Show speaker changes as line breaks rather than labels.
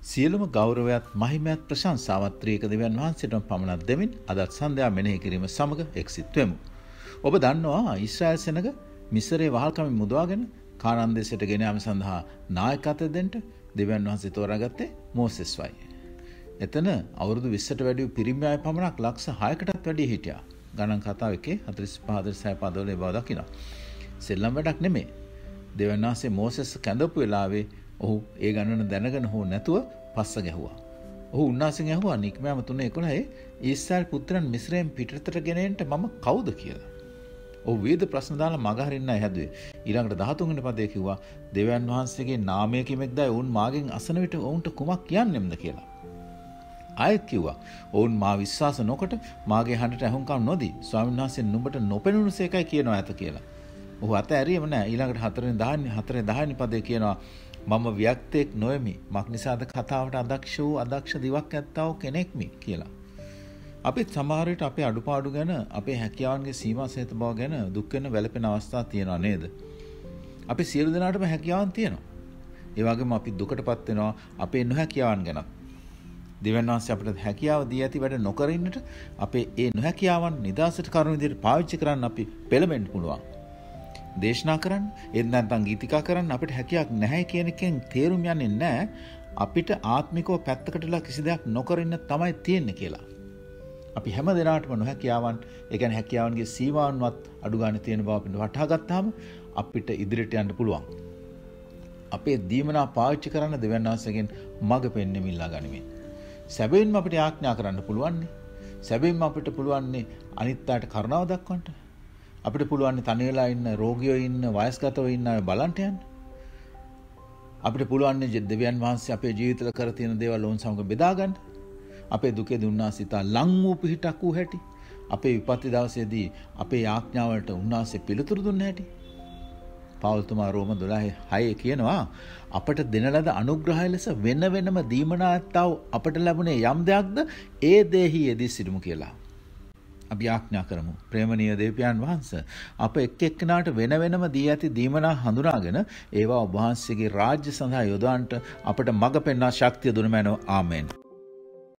සියලුම ගෞරවයත් මහිමයත් ප්‍රශංසාවත් ත්‍රික දෙවියන් වහන්සේටම පමණක් දෙමින් අදත් සන්ධ්‍යා මෙනෙහි කිරීම සමග එක්සිත් වෙමු. ඔබ දන්නවා ඊශ්‍රායල් සෙනග මිස්රේ වහල්කමින් මුදවාගෙන කානාන් දේශයට ගෙන යාම සඳහා නායකත්වය දෙන්න දෙවියන් වහන්සේ තෝරාගත්තේ මෝසෙස්වයි. එතන අවුරුදු 20ට වැඩි පිරිමි අය පමණක් ලක්ෂ 6කටත් වැඩි හිටියා. ගණන් කතාව එකේ 45 46 පදවල බව දකිනවා. සෙල්ලම් වැඩක් නෙමෙයි. දෙවියන් වහන්සේ මෝසෙස් කැඳපු වෙලාවේ ඔහු ඒ ගණන දැනගෙන හෝ නැතුව පස්ස ගැහුවා. ඔහු උන්වහන්සේගෙන් ඇහුවා නික්මයාම 3:11 ඊශ්‍රායල් පුත්‍රයන් මිස්රයෙන් පිටතට ගෙනෙන්න මම කවුද කියලා. ඔහු විවිධ ප්‍රශ්න දාලා මග හරින්නයි හැදුවේ. ඊළඟට 13 වෙනි පදයේ කිව්වා දෙවියන් වහන්සේගේ නාමය කිමෙක්දයි ඔවුන් මාගෙන් අසන විට ඔවුන්ට කුමක් කියන්නෙම්ද කියලා. ආයෙත් කිව්වා ඔවුන් මා විශ්වාස නොකොට මාගේ හඬට ඇහුම්කම් නොදී ස්වාමීන් වහන්සේ නුඹට නොපෙනුනුසේකයි කියනවා ඇත කියලා. ඔහු අත ඇරියම නෑ. ඊළඟට 4 10 පදයේ කියනවා මම ව්‍යක්තෙක් නොෙමි. මක් නිසාද කතාවට අදක්ෂ දිවක් ඇත්තව කෙනෙක්මි කියලා. අපිත් සමහර විට අපේ අඩුපාඩු ගැන අපේ හැකියාවන්ගේ සීමා සහිත බව ගැන දුක් වෙන වැළපෙන අවස්ථා තියෙනවා නේද? අපි සියලු දෙනාටම හැකියාවන් තියෙනවා. ඒ වගේම අපි දුකටපත් වෙනවා අපේ නොහැකියාවන් ගැන. දෙවියන් වහන්සේ අපිට හැකියාව දී ඇති වැඩ නොකර ඉන්නට අපේ ඒ නොහැකියාවන් නිදාසට කරුණු විදිහට පාවිච්චි කරන්න අපි පෙළඹෙන්න පුළුවන්. දේශනා කරන්න, එහෙත් නැත්නම් ගීතිකා කරන්න අපිට හැකියාවක් නැහැ කියන එකෙන් තේරුම් යන්නේ නැහැ අපිට ආත්මිකව පැත්තකටලා කිසි දෙයක් නොකර ඉන්න තමයි තියෙන්නේ කියලා. අපි හැම දිනාටම නොහැකියාවන්, ඒ කියන්නේ හැකියාවන්ගේ සීමාවන්වත් අඩු ගන්න තියෙන බව අපිට වටහා ගත්තාම අපිට ඉදිරියට යන්න පුළුවන්. අපේ දීමනා පාවිච්චි කරන්න දෙවියන් වහන්සේගෙන් මඟ පෙන්වීම ඉල්ලා ගනිමින්. සැබවින්ම අපිට ආඥා කරන්න පුළුවන්. සැබවින්ම අපිට පුළුවන් අනිත් අයට කරුණාව දක්වන්න. අපිට පුළුවන් තනි වෙලා ඉන්න රෝගියෝ ඉන්න වයස්ගතව ඉන්න අය බලන්ට යන්න. අපිට පුළුවන් දෙවියන් වහන්සේ අපේ ජීවිතවල කර තියෙන දේවල් ඕන් සමග බෙදා ගන්න. අපේ දුකේදී උන්වහන්සේ තා ලං වූ පිහිටක් වූ හැටි. අපේ විපත්ති දවසේදී අපේ ආඥාවලට උන්වහන්සේ පිළිතුරු දුන්න හැටි. පෞල්තුමා රෝම 12:6 කියනවා අපට දෙන ලද අනුග්‍රහය ලෙස වෙන වෙනම දීමනාත්තව අපට ලැබුණේ යම් දෙයක්ද ඒ දෙහි යෙදී සිටමු කියලා. අපි ආඥා කරමු. ප්‍රේමණීය දේවයන් වහන්සේ අප එක් එක්කෙනාට වෙන වෙනම දී ඇති දීමනා හඳුනාගෙන ඒවා ඔබ වහන්සේගේ රාජ්‍ය සඳහා යොදවන්නට අපට මඟ පෙන්වා ශක්තිය දුන මැනව. ආමෙන්.